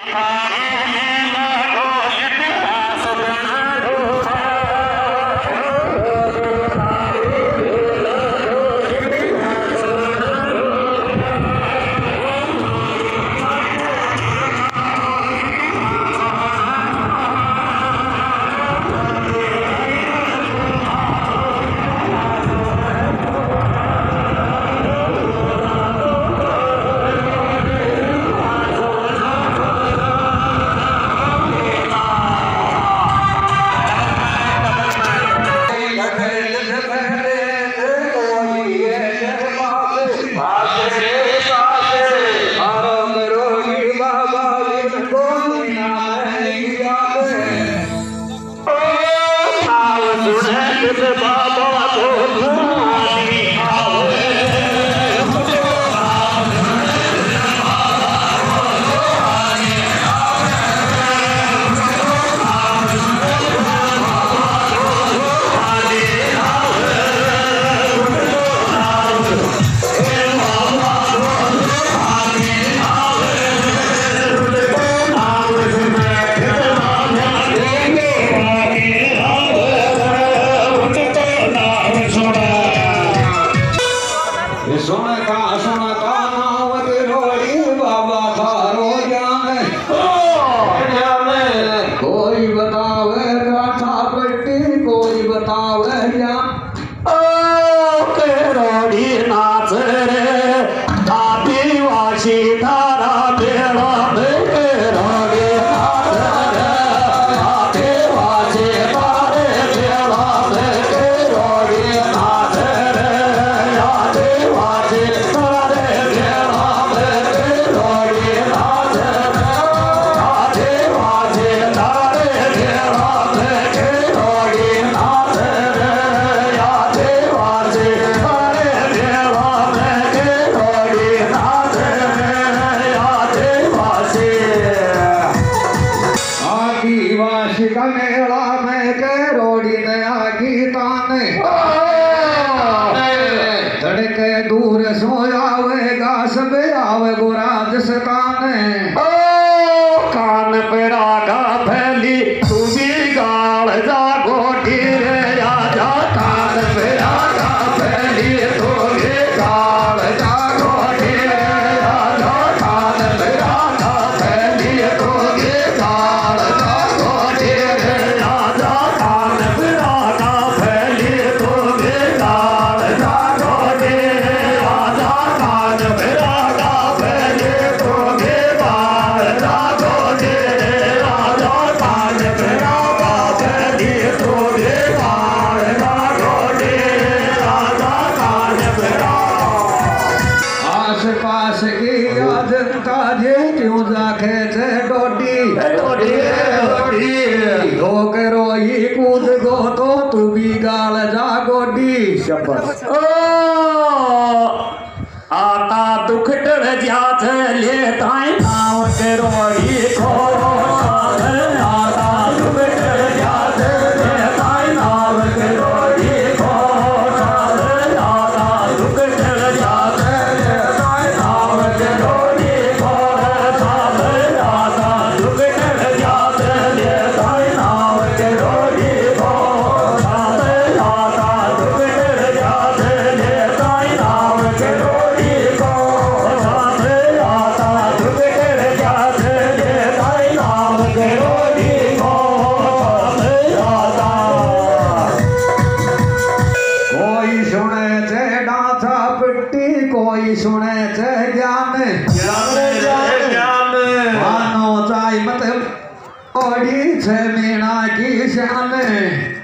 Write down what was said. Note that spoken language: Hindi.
आता दुख डर जात ले ताई नाव के रोई खो आता दुख डर जात ले ताई नाव के रोई खो आता दुख डर जात ले ताई नाव के रोई खो आता दुख डर जात ले ताई नाव के रोई खो आता दुख डर जात ले ताई नाव के रोई खो आता दुख डर जात ले ताई नाव के रोई खो आता कोई सुने छे डांसा पिट्टी कोई सुने छे ज्ञान मानो चाय मत ओडी छे मीना की शान